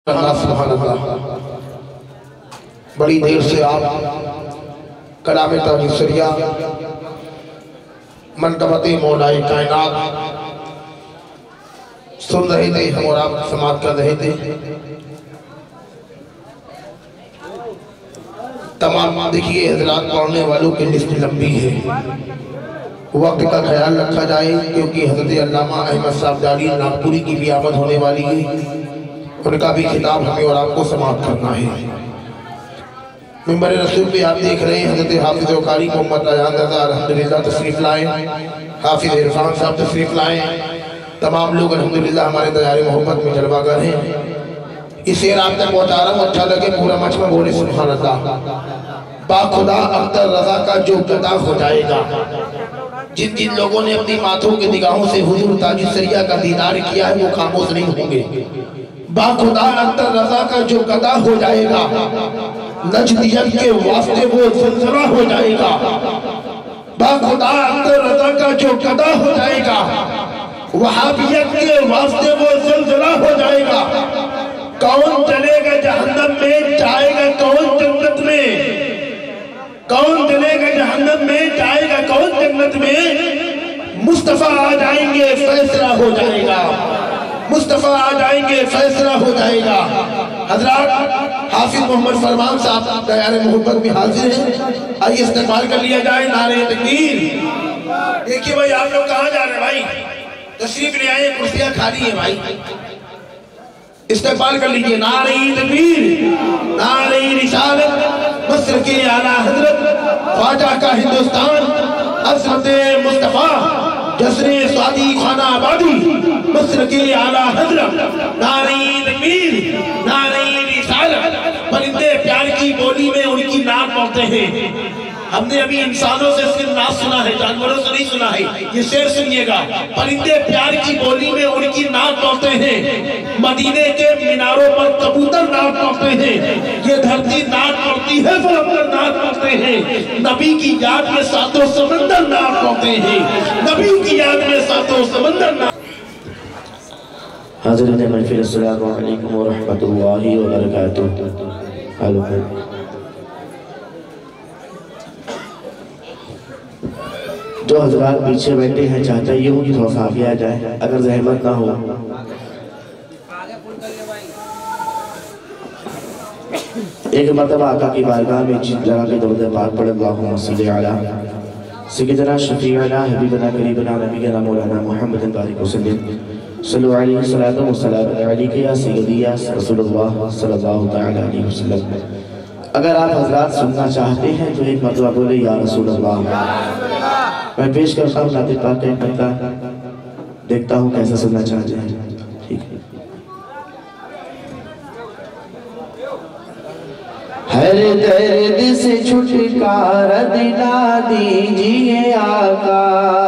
اللہ سبحان اللہ بڑی دیر سے آپ کلام توحید سریہ منقبت مولا کائنات سن رہے تھے، ہم اور آپ سماعت کر رہے تھے۔ تمام دیکھئے حضرات پڑھنے والوں کی لسٹ لمبی ہے، وقت کا خیال رکھا جائے کیونکہ حضرت علامہ احمد صاحب جاری ناگپوری کی بھی آمد ہونے والی ہے، ان کا بھی خطاب ہمیں اور آپ کو سماعت کرنا ہے۔ منبر رسول پہ آپ دیکھ رہے ہیں حضرت حافظ وقاری محمد ایان رضا الحمدللہ تشریف لائیں، حافظ عرفان صاحب تشریف لائیں، تمام لوگ الحمدللہ ہمارے دیار محبت میں جلوہ گر ہیں۔ اسے رات تک پہنچا رہا ہوں، اچھا لگے پورا مجمع بولے سبحان اللہ۔ با خدا اختر رضا کا جو گدا ہو جائے گا، جن جن لوگوں نے اپنی ماتھوں کے نگاہوں سے حضور تاج سریہ کا دیدار کیا ہے وہ خاموش نہیں ہوں گے۔ با خدا اختر رضا کا جو گدا ہو جائے گا، نجدیت کے واسطے وہ زلزلہ ہو جائے گا۔ با خدا اختر رضا کا جو گدا ہو جائے گا، وہابیت کے واسطے وہ زلزلہ ہو جائے گا۔ کون چلے گا جہنم میں، جائے گا کون جنت میں؟ کون چلے گا جہنم میں، جائے گا کون جنت میں؟ مصطفیٰ آ جائیں گے فیصلہ ہو جائے گا، مصطفیٰ آ جائیں گے فیصلہ ہو جائے گا۔ حضرات حافظ محمد فرمان صاحب دیار محبت میں حاضر ہیں، آئیے استقبال کر لیا جائے، نعرہ تکبیر۔ دیکھیے بھائی آپ لوگ کہاں جا رہے ہیں بھائی؟ تشریف لے آئے، کرسیاں کھالی ہیں بھائی، استقبال کر لیجئے۔ نعرہ تکبیر، نعرہ رسالت، مصر کے اعلیٰ حضرت خواجہ کا ہندوستان، عظمت مصطفیٰ، جشن سعدی خانہ آبادی، مصر کے اعلیٰ حضرت، نعرہ تکبیر، نعرہ رسالت۔ پرندے پیار کی بولی میں ان کی نام پڑھتے ہیں۔ ہم نے ابھی انسانوں سے صرف نام سنا ہے، جانوروں سے نہیں سنا ہے، یہ شعر سنیے گا۔ پرندے پیار کی بولی میں ان کی نام پڑھتے ہیں، مدینے کے میناروں پر کبوتر نام پڑھتے ہیں، یہ دھرتی نام پڑھتی ہے، فرشتے نام پڑھتے ہیں، نبی کی یاد میں ساتوں سمندر نام پڑھتے ہیں، نبی کی یاد میں ساتوں سمندر نام۔ حاضرین محفل السلام علیکم ورحمۃ اللہ وبرکاتہ۔ جو حضرات پیچھے بیٹھے ہیں چاہتا یہ ہوں کہ تھوڑا سا آگے آ جائے اگر زحمت نہ ہو۔ ایک مرتبہ آقا کی بارگاہ میں جگہ کے درود پاک پڑھ اللہم صلی علی سیدنا شفیعنا حبیبنا قریبنا نبینا مولانا محمد بارک وسلم صلو علیہ صلاۃ و سلام علیک یا سیدی یا رسول اللہ صلی اللہ تعالی علیہ وسلم۔ اگر آپ حضرات سننا چاہتے ہیں تو ایک مرتبہ بولے یا رسول اللہ۔ میں پیش کرتا ہوں نعت پاک ایک مرتبہ، دیکھتا ہوں کیسا سننا چاہتے ہیں۔ ٹھیک ہے۔ ہر درد سے چھٹکارا دلا دیجئے آقا،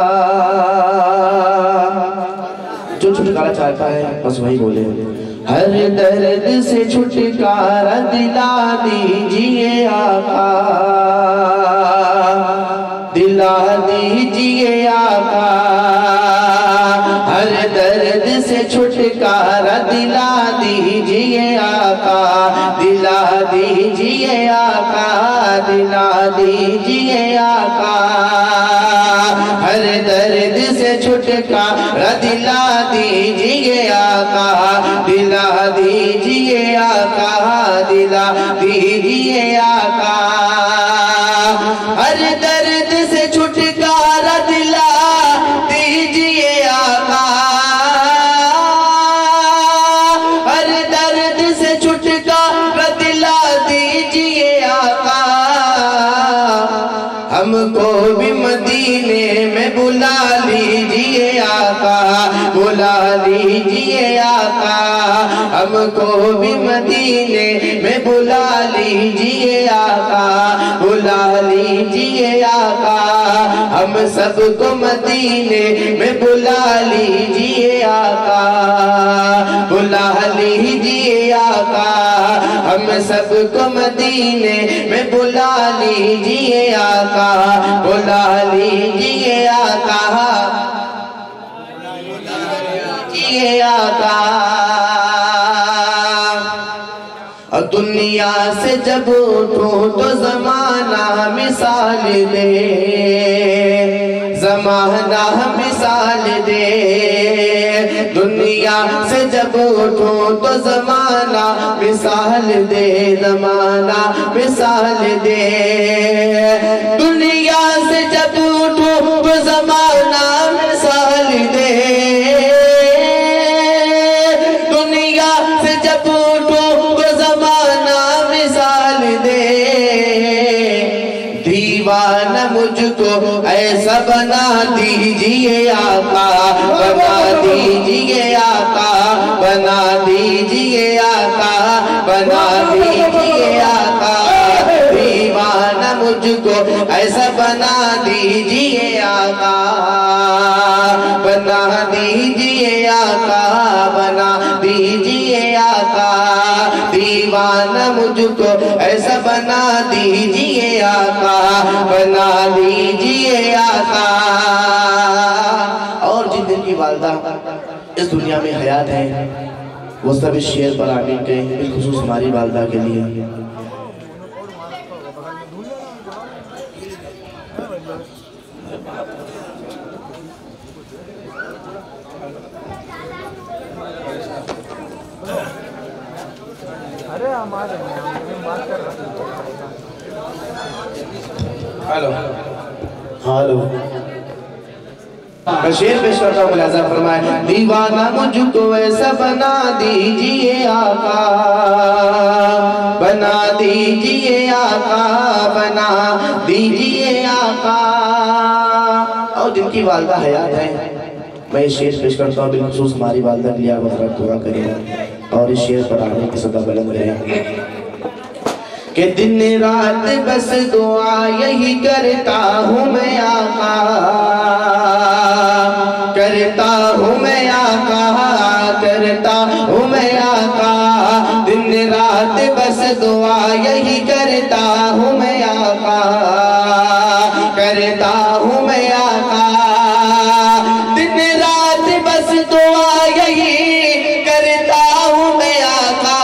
جو چھٹکارا چاہتا ہے بس وہی بولے۔ ہر درد سے چھٹکارا دلا دیجئے آقا، دلا دیجئے آقا، ہر درد سے چھٹکارا دلا دیجئے آقا، دلا دیجئے آقا، دلا دیجئے آقا، ہر درد سے چھٹکارا دلا دیجئے آقا، دلا دیجئے آقا، دلا دیجئے آقا، ہر درد سے چھٹکارا دلا دیجئے آقا، ہر درد سے چھٹکارا دلا دیجئے آقا، ہم کو بھی مدینے میں بلا لیجئے آقا، بلا لیجئے آقا، ہم کو بھی مدینے میں بلا لیجئے آقا، بلا لیجئے آقا، ہم سب کو مدینے میں بلا لیجئے آقا، بلا لیجئے آقا، ہم سب کو مدینے میں بلا لیجئے آقا، بلا لیجئے آقا، بلا لیجئے آقا۔ اور دنیا سے جب اٹھوں تو زمانہ مثال دے، زمانہ مثال دے، دنیا سے جب اٹھوں تو زمانہ مثال دے، زمانہ مثال دے، دنیا سے جب اٹھوں تو زمانہ مثال دے، دنیا سے جب اٹھوں تو زمانہ مثال دے، دیوانہ مجھ کو ایسا بنا دیجئے آقا، بنا دیجئے آقا، بنا دیجئے آقا، بنا دیجئے آقا، دیوانہ مجھ کو ایسا بنا دیجئے آقا، بنا دیجئے آقا، بنا دیجئے آقا، دیوانہ مجھ کو ایسا بنا دیجئے آقا، بنا دیجئے آقا۔ اور جن دن کی والدہ اس دنیا میں حیات ہیں وہ سب اس شعر پر آمین کہیں، بالخصوص ہماری والدہ کے لیے۔ ہلو ہالو میں شعر پیش کرتا ہوں، ملاحظہ فرمائے، دیوانہ مجھ کو ایسا بنا دیجئے آقا، بنا دیجئے آقا، بنا دیجئے آقا۔ اور جن کی والدہ حیات ہیں میں یہ شعر پیش کرتا ہوں، بالخصوص ہماری والدہ کے لیے آپ حضرات دعا کریں اور اس شعر پر آنے کی صدا بلند کریں کہ دن رات بس دعا یہی کرتا ہوں میں آقا، کرتا ہوں میں آقا، کرتا ہوں میں آقا، دن رات بس دعا یہی کرتا ہوں میں آقا، کرتا ہوں میں آقا، دن رات بس دعا یہی کرتا ہوں میں آقا،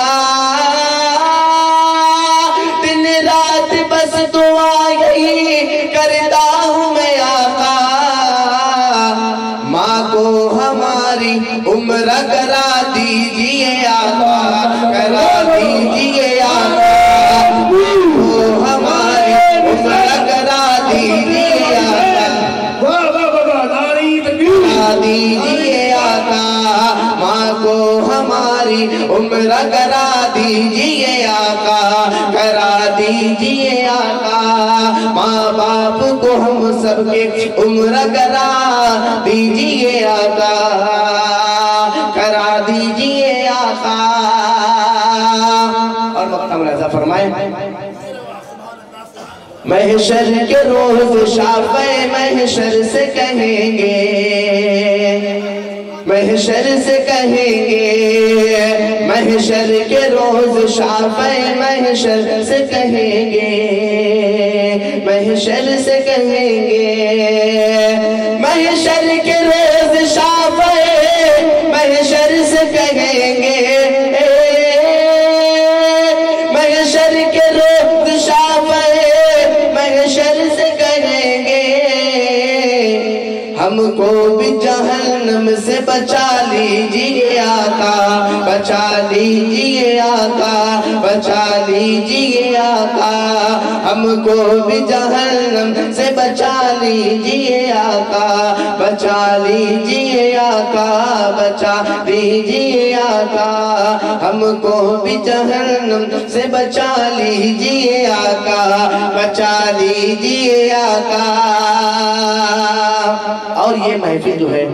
دن رات بس دعا یہی کرتا ہوں میں آقا، ماں کو ہماری عمر کرا دیجئے آقا، کرا دیجئے آقا، ماں کو ہماری عمر کرا دیجئے آقا، کرا دیجئے آقا، ماں کو ہماری عمر کرا دیجئے آقا، کرا دیجئے آقا، ماں باپ کو ہم سب کے عمر کرا دیجئے آقا، کرا دیجئے آقا۔ اور وقت ملاحظہ فرمائیں، محشر کے روز شافعِ محشر سے کہیں گے، محشر سے کہیں گے، محشر کے روز شافعِ محشر سے کہیں گے، محشر سے کہیں گے، محشر کے روز شافعِ محشر سے کہیں گے، محشر کے روز شافعِ محشر سے کہیں گے، ہم کو بھی جہنم سے بچا لیجئے آقا، بچا لیجئے آقا، بچا لیجئے آقا، ہم کو بھی جہنم سے بچا لیجئے آقا، بچا لیجئے آقا، بچا لیجئے آقا، ہم کو بھی جہنم سے بچا لیجئے آقا، بچا لیجئے آقا۔ اور یہ محفل جو ہے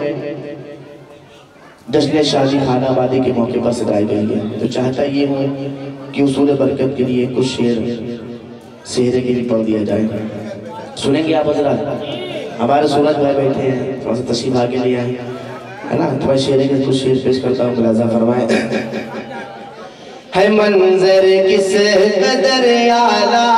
جشن شادی خانہ آبادی کے موقع پر سجائی گئی ہے، تو چاہتا یہ ہوں کہ حصول برکت کے لیے کچھ شعر سہرے کے بھی پڑھ دیا جائے۔ سنیں گے آپ حضرات؟ ہمارے سورج بھائی بیٹھے ہیں، تھوڑا سا تشریف آگے لیا ہے نا، تمہیں شعر کے کچھ شعر پیش کرتا ہوں، ملاحظہ فرمائیں۔ ہے منظر کس قدر اعلیٰ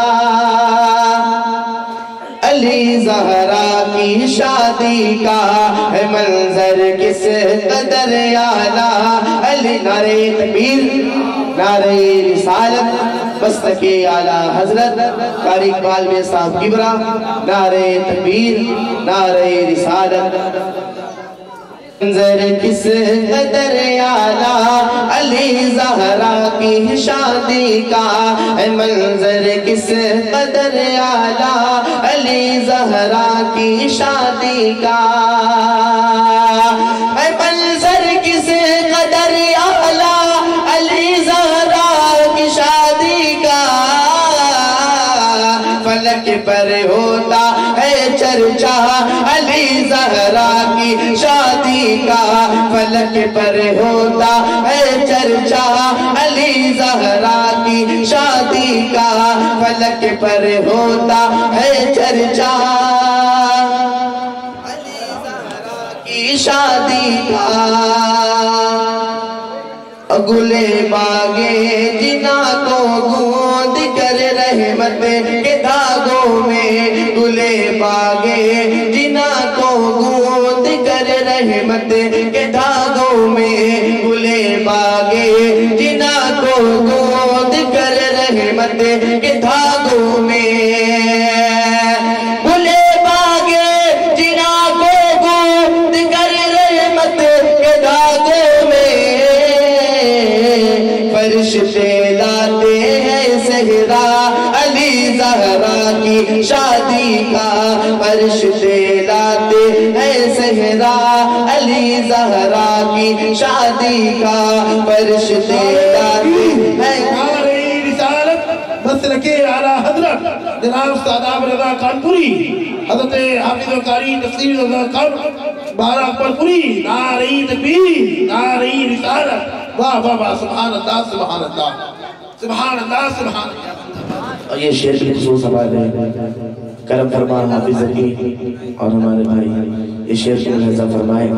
علی زہرا کی شادی کا، ہے منظر کس قدر اعلیٰ علی، نعرہ تکبیر، نعرہ رسالت مستق اعلیٰ حضرت قاری اقبال میں صاحب کبرا، نعرہ تکبیر، نعرہ رسالت۔ منظر کس قدر اعلیٰ علی زہرا کی شادی کا، منظر کس قدر اعلیٰ علی زہرا کی شادی کا، منظر کس قدر اعلیٰ علی زہرا کی شادی کا، فلک پر ہوتا ہے چرچا علی زہرا کی شادی کا، فلک پر ہوتا ہے چرچا علی زہرا کی شادی کا، فلک پر ہوتا ہے چرچا علی زہرا کی شادی کا۔ گلے باغے جنا کو گود کر رحمت کے دھاگوں میں، گلے باغے جنا کو گود کر رحمت کے دھاگوں میں، گلے باغے جنا کو گود کر رحمت کے دھاگوں میں، گلے باغے جنا کو گود کر رحمت کے دھاگوں میں، فرشتے لاتے ہیں صحرا علی زہرا کی شادی کا، فرشتے لاتے ہیں صحرا علی زہرا کی شادی کا، فرشتے لاتے ہیں۔ نعرہ رسالت مسلک اعلیٰ حضرت جناب ساداب رضا کانپوری، حضرت حافظ قاری تفسیر رضا خان بارہ اکبر پوری، نعرہ تکبیر، نعرہ رسالت۔ واہ واہ واہ، سبحان اللہ سبحان اللہ سبحان اللہ سبحان اللہ۔ اور یہ شعر کی خصوص حوالے ہے کرم فرما حافظ ذکی اور ہمارے بھائی یہ شعر کی ملاحظہ فرمائے۔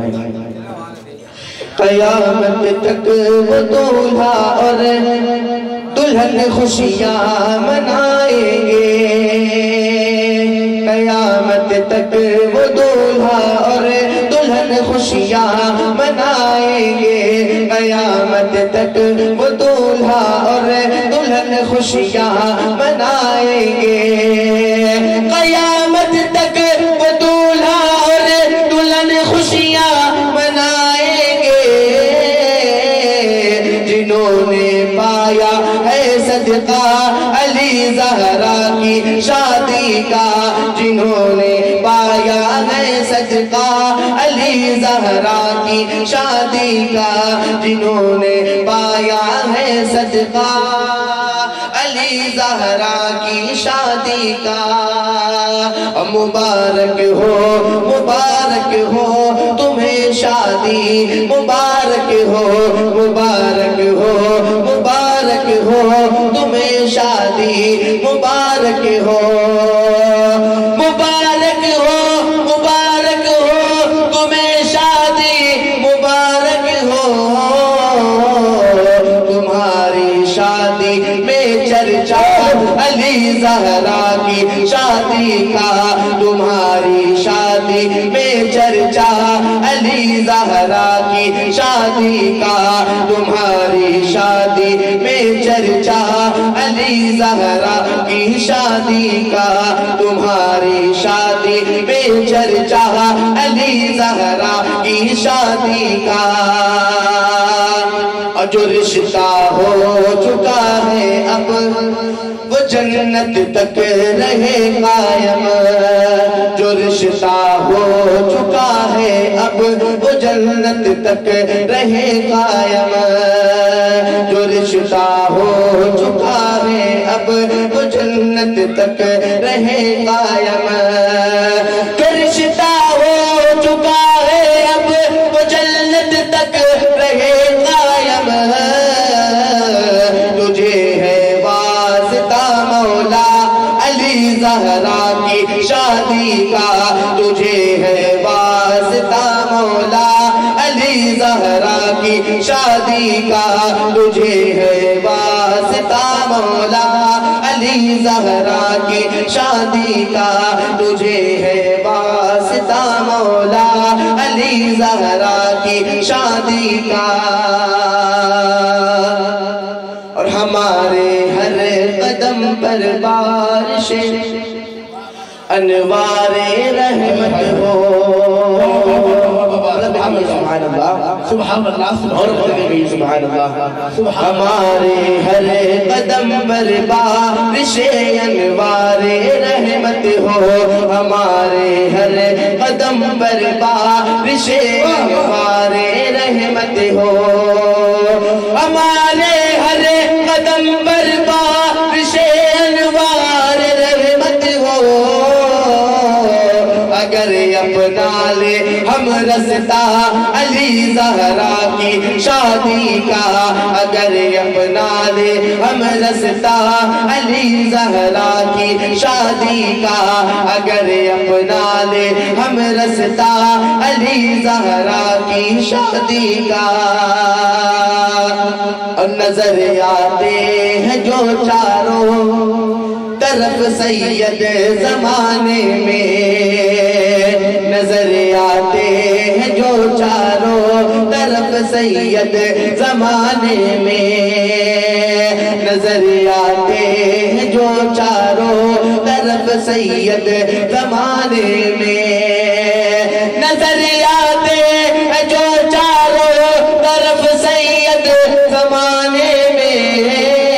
قیامت تک وہ دولہا اور دلہن خوشیاں منائیں گے، قیامت تک وہ دولہا اور دلہن خوشیاں منائیں گے، قیامت تک وہ دولہا اور دلہن خوشیاں منائیں گے، قیامت تک وہ دولہا اور دلہن خوشیاں منائیں گے، جنہوں نے پایا ہے صدقہ علی زہرا کی شادی کا، جنہوں نے پایا ہے صدقہ علی زہرا کی شادی کا، جنہوں نے پایا ہے صدقہ علی زہرا کی شادی کا، مبارک ہو تمہیں شادی، مبارک ہو مبارک ہو تمہیں شادی، مبارک ہو تمہیں شادی، مبارک ہو تمہاری شادی میں چرچا علی زہرا کی شادی کا، تمہاری شادی میں چرچا علی زہرا کی شادی کا، تمہاری شادی میں چرچا علی زہرا کی شادی کا، تمہاری شادی میں چرچا علی زہرا کی شادی کا، اور جو رشتہ ہو چکا ہے اب وہ جنت تک رہے قائم، جو رشتہ ہو چکا ہے اب وہ جنت تک رہے قائم، جو رشتہ ہو چکا ہے اب وہ جنت تک رہے قائم، جو رشتہ ہو چکا ہے اب وہ جنت تک رہے قائم، تجھے ہے واسطہ مولا علی زہرا کی شادی کا، تجھے ہے واسطہ مولا علی زہرا کی شادی کا، تجھے ہے واسطہ مولا علی زہرا کی شادی کا، تجھے ہے واسطہ مولا علی زہرا کی شادی کا، ہمارے ہر قدم پر بارش انوار رحمت ہو سبحان اللہ سبحان اللہ اور سبحان اللہ ہمارے ہر قدم پر بارش انوار رحمت ہو ہمارے ہر قدم پر بارش انوار رحمت ہو ہمارے ہر قدم پر بارش انوار رحمت ہو اگر اپنا لے ہم رستہ علی زہرا کی شادی کا اگر اپنا لے ہم رستہ علی زہرا کی شادی کا اگر اپنا لے ہم رستہ علی زہرا کی شادی کا اور نظر آتے ہیں جو چاروں طرف سید زمانے میں نظر آتے ہیں جو چاروں طرف سید زمانے میں نظر آتے ہیں جو چاروں طرف سید زمانے میں نظر آتے ہیں جو چاروں طرف سید زمانے میں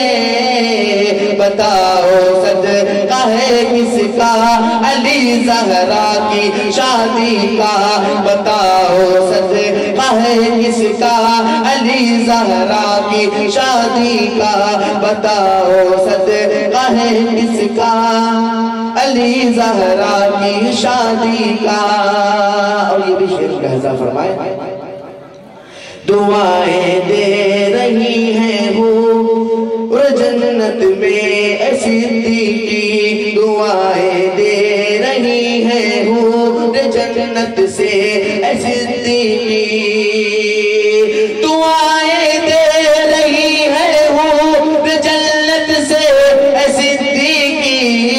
بتاؤ صدقہ ہے کس کا علی زہرا کی شادی کا بتاؤ صدقہ ہے کس کا علی زہرا کی شادی کا بتاؤ صدقہ ہے کس کا علی زہرا کی شادی کا اور یہ بھی شعر کا حضا فرمائے دعائیں دے رہی ہیں حور جنت میں اے صدیقی دعائیں دے رہی ہیں حور جنت سے اے صدیقی دعائیں دے رہی ہیں حور جنت سے اے صدیقی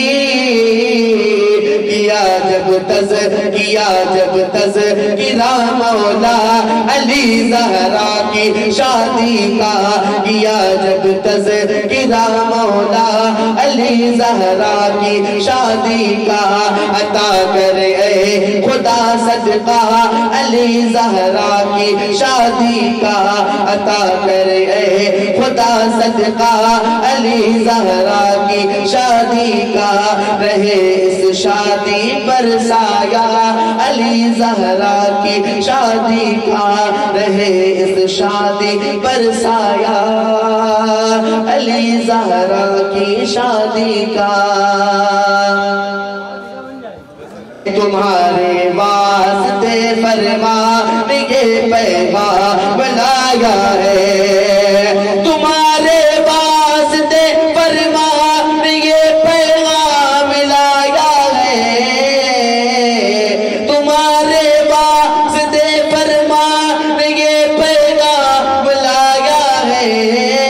کیا جب تذکرہ مولا علی زہرا کی شادی کا کیا جب تذکرہ مولا علی زہرا کی شادی کا عطا کر اے خدا صدقہ علی زہرا کی شادی کا عطا کر اے خدا صدقہ علی زہرا کی شادی کا رہے اس شادی پر سایہ علی زہرا کی شادی کا رہے اس شادی پر سایہ علی زہرا کی شادی کا تمہارے واسطے فرمان یہ پیغام لایا ہے تمہارے واسطے فرمان یہ پیغام لایا ہے تمہارے واسطے فرمان یہ پیغام لایا ہے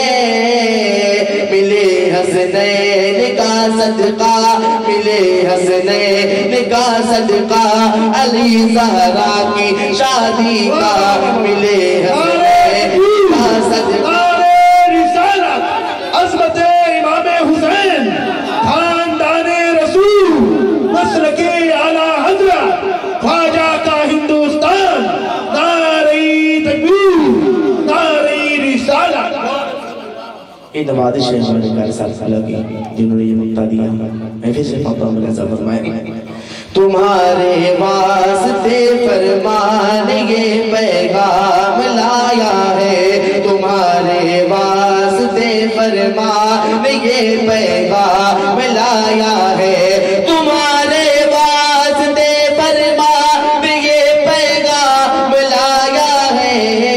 ملے حسنین کا صدقہ ملے حسنین کا صدقہ علی زہرا کی شادی کا ملے حسنین کا صدقہ رسالت عظمت امام حسین خاندان رسول مسلک اعلی حضرت خواجہ کا ہندوستان نعرہ تکبیر نعرہ رسالت یہ نوازش ہے ہمارے کار سالہ کی جنہوں نے یہ مقتہ دیا محفظ سے فاطمہ ملازہ فرمائے تمہارے واسطے فرمان یہ پیغام لایا ہے تمہارے واسطے فرمان یہ پیغام لایا ہے تمہارے واسطے فرمان یہ پیغام لایا ہے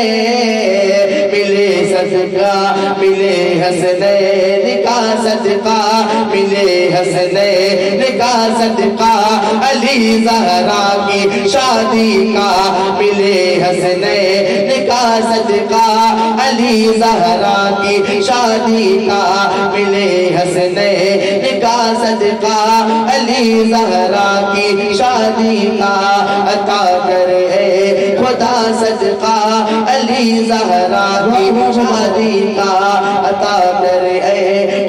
ملے صدقہ ملے حسنین کا صدقہ ملے حسنین کا صدقہ علی زہرا کی شادی کا ملے حسنین کا صدقہ علی زہرا کی شادی کا ملے حسنین کا صدقہ علی زہرا کی شادی کا عطا کر اے خدا صدقہ علی زہرا کی شادی کا عطا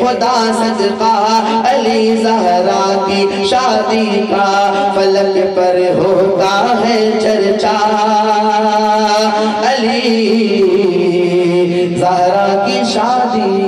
خدا صدقہ علی زہرا کی شادی کا فلک پر ہوتا ہے چرچا علی زہرا کی شادی